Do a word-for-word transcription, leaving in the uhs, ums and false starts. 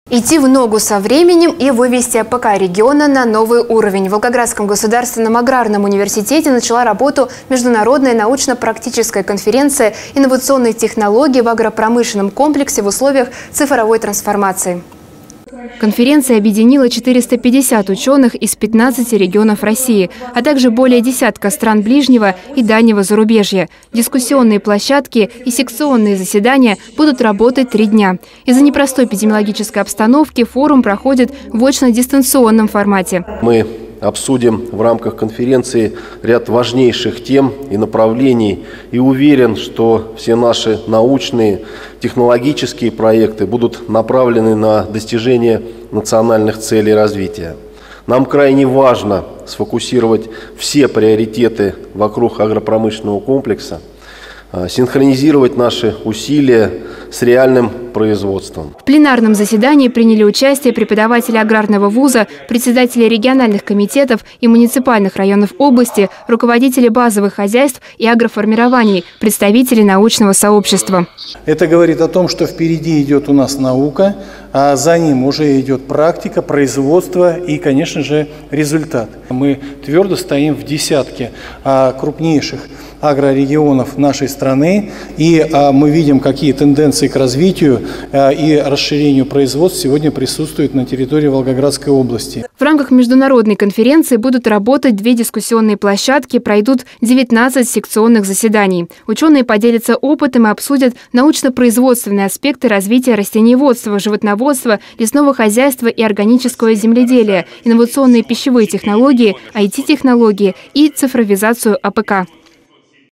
Идти в ногу со временем и вывести АПК региона на новый уровень. В Волгоградском государственном аграрном университете начала работу международная научно-практическая конференция «Инновационные технологии в агропромышленном комплексе в условиях цифровой трансформации». Конференция объединила четыреста пятьдесят ученых из пятнадцати регионов России, а также более десятка стран ближнего и дальнего зарубежья. Дискуссионные площадки и секционные заседания будут работать три дня. Из-за непростой эпидемиологической обстановки форум проходит в очно-дистанционном формате. Мы обсудим в рамках конференции ряд важнейших тем и направлений. И уверен, что все наши научные, технологические проекты будут направлены на достижение национальных целей развития. Нам крайне важно сфокусировать все приоритеты вокруг агропромышленного комплекса, синхронизировать наши усилия с реальным производством. В пленарном заседании приняли участие преподаватели аграрного вуза, председатели региональных комитетов и муниципальных районов области, руководители базовых хозяйств и агроформирований, представители научного сообщества. Это говорит о том, что впереди идет у нас наука, а за ним уже идет практика, производство и, конечно же, результат. Мы твердо стоим в десятке крупнейших агрорегионов нашей страны, и мы видим, какие тенденции к развитию и расширению производств сегодня присутствуют на территории Волгоградской области. В рамках международной конференции будут работать две дискуссионные площадки, пройдут девятнадцать секционных заседаний. Ученые поделятся опытом и обсудят научно-производственные аспекты развития растениеводства, животноводства, лесного хозяйства и органического земледелия, инновационные пищевые технологии, ай ти-технологии и цифровизацию АПК.